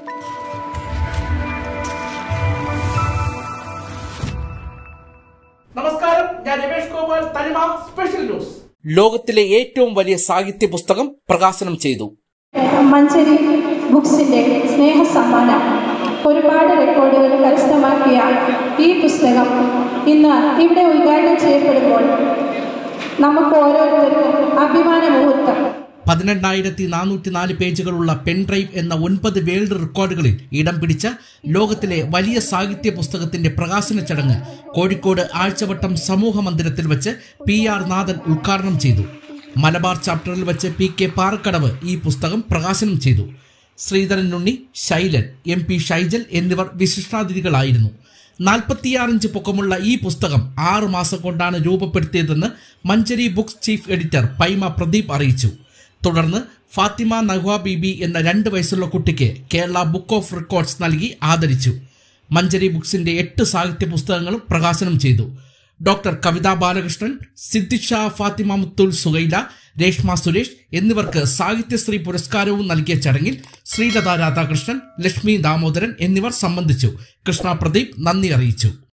നമസ്കാരം, ഞാൻ രമേഷ് ഗോപാൽ, തനിമ സ്പെഷ്യൽ ന്യൂസ്. ലോകത്തിലെ ഏറ്റവും വലിയ സാഹിത്യ പുസ്തകം പ്രകാശനം ചെയ്തു. മഞ്ചരി ബുക്സിന്റെ സ്നേഹ സമ്മാനം ഒരുപാട് റെക്കോർഡുകൾ കരസ്ഥമാക്കിയ ഈ പുസ്തകം ഇന്ന് ഇവിടെ ഉദ്ഘാടനം ചെയ്യപ്പെടുമ്പോൾ നമുക്ക് ഓരോരുത്തർക്കും അഭിമാന മുഹൂർത്തം. 18,404 പേജുകളുള്ള പെൻഡ്രൈവ് എന്ന 9 വേൾഡ് റെക്കോർഡുകളിൽ ഇടം പിടിച്ച ലോകത്തിലെ വലിയ സാഹിത്യ പുസ്തകത്തിന്റെ പ്രകാശന ചടങ്ങ് കോഴിക്കോട് ആഴ്ചവട്ടം സമൂഹ മന്ദിരത്തിൽ വെച്ച് PR നാഥൻ ഉദ്ഘാടനം ചെയ്തു. മലബാർ ചാപ്റ്ററിൽ വെച്ച് PK പാറക്കടവ് ഈ പുസ്തകം പ്രകാശനം ചെയ്തു. ശ്രീധരൻ ഉണ്ണി, ശൈലൻ, MP ഷൈജൽ എന്നിവർ വിശിഷ്ടാതിഥികളായിരുന്നു. 46 ഇഞ്ച് പൊക്കമുള്ള ഈ പുസ്തകം 6 മാസം കൊണ്ടാണ് രൂപപ്പെടുത്തിയതെന്ന് Manjari books chief editor Paima Pradeep അറിയിച്ചു. തുടർന്ന് ഫാത്തിമ നഹ്വ ബീബി എന്ന 2 വയസ്സുള്ള കുട്ടിക്ക് കേരള ബുക്ക് ഓഫ് റെക്കോർഡ്സ് നൽകി ആദരിച്ചു. മഞ്ചരി ബുക്സിന്റെ 8 സാഹിത്യ പുസ്തകങ്ങളും പ്രകാശനം ചെയ്തു. ഡോക്ടർ കവിത ബാലകൃഷ്ണൻ, സിദ്ദിഖ് ഷാ, ഫാത്തിമ മുത്തുൽ സുഹൈല, രേഷ്മ സുരേഷ് എന്നിവർക്ക് സാഹിത്യശ്രീ പുരസ്കാരവും നൽകിയ ചടങ്ങിൽ ശ്രീലത രാധാകൃഷ്ണൻ, ലക്ഷ്മി ദാമോദരൻ എന്നിവർ സംബന്ധിച്ചു. കൃഷ്ണ പ്രദീപ് നന്ദി അറിയിച്ചു.